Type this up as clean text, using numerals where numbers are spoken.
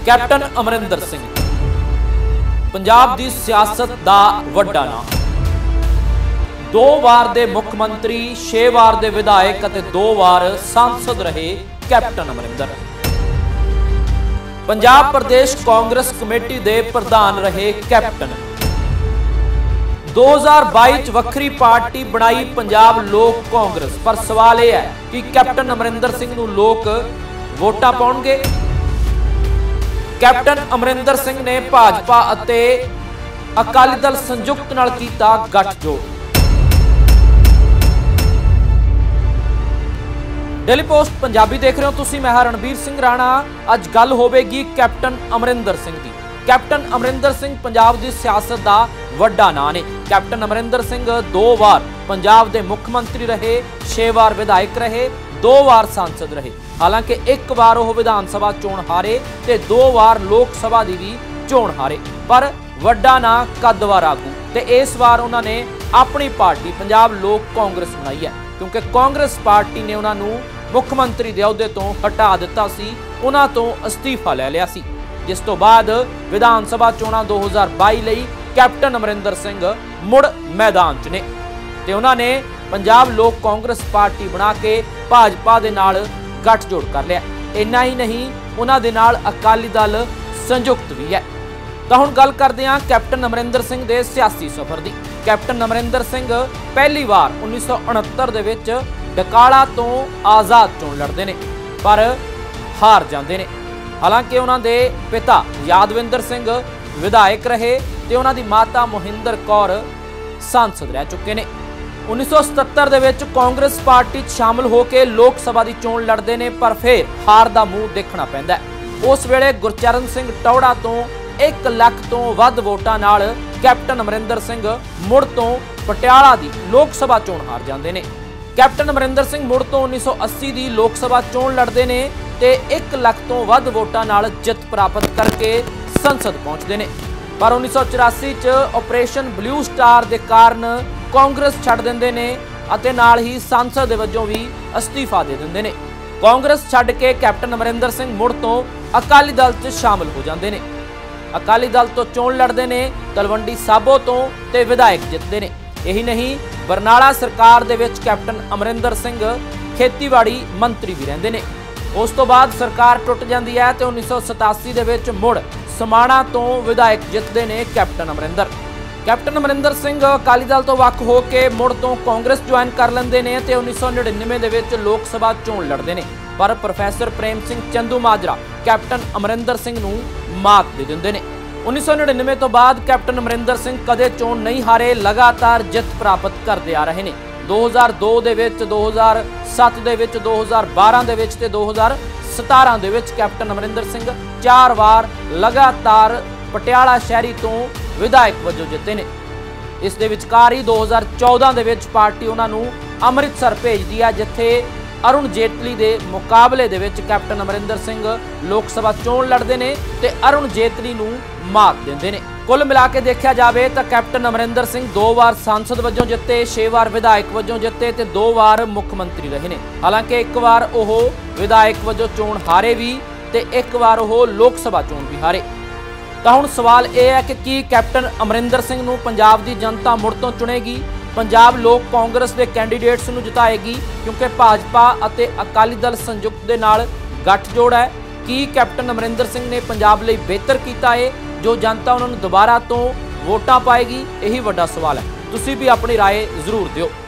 Captain Amarinder Singh Punjab दी सियासत दा वड्डा नाम। 2 वार दे मुख मंत्री, 6 वार दे विधायक अते 2 वार सांसद रहे कैप्टन अमरिंदर। पंजाब प्रदेश कांग्रेस कमेटी दे प्रधान रहे कैप्टन। 2022 च वक्री पार्टी बनाई पंजाब लोक कांग्रेस, पर सवाल यह है कि कैप्टन अमरिंदर सिंह नूं लोक वोटां पाउणगे। कैप्टन अमरिंदर सिंह ने भाजपा अते अकाली दल संयुक्त नाल कीता गठजोड़। डेली पोस्ट पंजाबी देख रहे हो तुसीं, मैं रणबीर सिंह राणा। अज गल होवेगी कैप्टन अमरिंदर सिंह दी। कैप्टन अमरिंदर सिंह पंजाब दी सियासत दा वड्डा नां ने। कैप्टन अमरिंदर सिंह 2 वार पंजाब दे मुख मंत्री रहे, 6 वार विधायक रहे, 2 वार सांसद रहे। हालांकि 1 वार वो विधान सभा चोण हारे ते 2 वार लोक सभा दी भी चोण हारे, पर वड्डा नां कदवार आगू ते इस वार उन्होंने अपनी पार्टी पंजाब लोक कांग्रेस बनाई है, क्योंकि कांग्रेस पार्टी ने उन्होंने मुख मंत्री दे अहुदे तो हटा दिता सी, उन्हां तो अस्तीफा ले लिया सी। जिस तो बाद विधान सभा चोणां 2022 लई कैप्टन अमरिंदर सिंह मुड़ मैदान च ने ते उन्होंने पंजाब लोक कांग्रेस पार्टी बना के भाजपा दे नाल गठजोड़ कर लिया। इन्ना ही नहीं, उन्हां दे नाल अकाली दल संयुक्त भी है। तो हुण गल करदे हां कैप्टन अमरिंदर सिंह दे सियासी सफर दी। कैप्टन अमरिंदर सिंह पहली बार 1969 दे विच डकाला तो आज़ाद चोण लड़दे ने, पर हार जांदे ने। हालांकि उन्हां दे पिता यादविंदर सिंह विधायक रहे ते उन्हां दी माता मोहिंदर कौर सांसद रह चुके ने। 1977 दे विच कांग्रेस पार्टी शामिल होकर लोक सभा की चोण लड़ते हैं, पर फिर हार का मूँह देखना पैंदा है। उस वेले गुरचरण सिंह टौड़ा तो 1 लाख तो वध वोटां नाल कैप्टन अमरिंदर सिंह मुड़ तो पटियाला की लोक सभा चोण हार जाते हैं। कैप्टन अमरिंदर सिंह मुड़ तो 1980 की लोक सभा चोण लड़ते हैं ते 1 लाख तो वध वोटां नाल जित प्राप्त करके संसद पहुंचते हैं, पर 1984 च ऑपरेशन ब्लू स्टार के कारण कांग्रेस छड़ देंदे ने अते नाल ही सांसद वजों भी अस्तीफा दे देंदे ने। कांग्रेस छड़ के कैप्टन अमरिंदर सिंह मुड़ तो अकाली दल च शामिल हो जाते हैं। अकाली दल तो चोण लड़ते हैं, तलवंडी साबो तो ते विधायक जितते हैं। यही नहीं, बरनाला सरकार दे विच कैप्टन अमरिंदर सिंह खेतीबाड़ी मंत्री भी रहिंदे ने। उस तो बाद सरकार टुट जाती है तो 1987 दे विच मुड़ समाणा तो विधायक जितते ने कैप्टन अमरिंदर। कैप्टन अमरिंदर सिंह अकाली दल तो वख हो के मुड़ तो कांग्रेस ज्वाइन कर लेंदे ने ते 1999 दे विच लोक सभा चोण लड़ते हैं, पर प्रोफैसर प्रेम सिंह चंदूमाजरा कैप्टन अमरिंदर सिंह नूं मात दे दिंदे ने। 1999 तो बाद कैप्टन अमरिंदर सिंह कदे चोण नहीं हारे, लगातार जित प्राप्त करते आ रहे हैं। 2002 दे विच, 2007 दे विच, 2012 दे विच ते 2017 दे विच कैप्टन अमरिंदर सिंह 4 वार लगातार पटियाला शहरी तो विधायक वजों जिते ने। इस दे विचकार ही 2014 दे विच पार्टी उन्होंने अमृतसर भेजदी है, जिथे अरुण जेटली के मुकाबले दे विच कैप्टन अमरिंदर सिंह लोक सभा चोण लड़ते हैं ते अरुण जेटली नूं मात देंदे ने। कुल मिला के देखा जाए तो कैप्टन अमरिंदर सिंह 2 वार सांसद वजों जिते, 6 वार विधायक वजों जिते ते 2 वार मुख मंत्री रहे ने। हालांकि 1 वार वो विधायक वजों चोण हारे भी ते 1 वार वो लोक सभा चोण भी हारे। तो हुण सवाल यह है कि कैप्टन अमरिंदर सिंह नूं पंजाब की जनता मुड़ तो चुनेगी, पंजाब लोक कांग्रेस के कैंडीडेट्स नूं जिताएगी, क्योंकि भाजपा अते अकाली दल संयुक्त दे नाल गठजोड़ है। कि कैप्टन अमरिंदर सिंह ने पंजाब लई बेहतर कीता है, जो जनता उन्होंने दोबारा तो वोटां पाएगी, यही वड्डा सवाल है। तुसीं भी अपनी राय जरूर दिओ।